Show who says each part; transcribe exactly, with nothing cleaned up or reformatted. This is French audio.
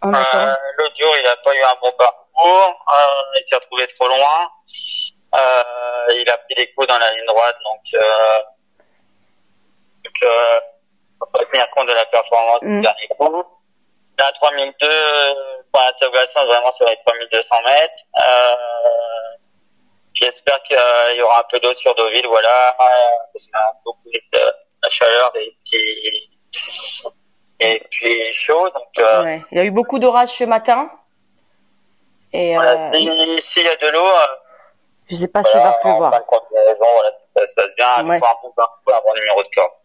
Speaker 1: En
Speaker 2: Euh,
Speaker 1: attendant.
Speaker 2: l'autre jour, il a pas eu un bon parcours. Euh, il s'est retrouvé trop loin. Euh, il a pris des coups dans la ligne droite, donc, euh, donc euh, faut pas tenir compte de la performance
Speaker 1: Mm.
Speaker 2: du dernier coup. Là, trois mille deux, pour l'interrogation, vraiment sur les trois mille deux cents mètres. Euh, j'espère qu'il y aura un peu d'eau sur Deauville, voilà, parce qu'il y a beaucoup de la chaleur et puis, et puis chaud, donc, euh,
Speaker 1: Ouais. Il y a eu beaucoup d'orages ce matin. Et
Speaker 2: voilà.
Speaker 1: euh,
Speaker 2: Si- S'il y a de l'eau, euh,
Speaker 1: je sais pas s'il va
Speaker 2: voilà, en fin
Speaker 1: pleuvoir.
Speaker 2: de combinaison, voilà, ça se passe bien. Il
Speaker 1: Ouais.
Speaker 2: faut un bon parcours, un bon numéro de corde.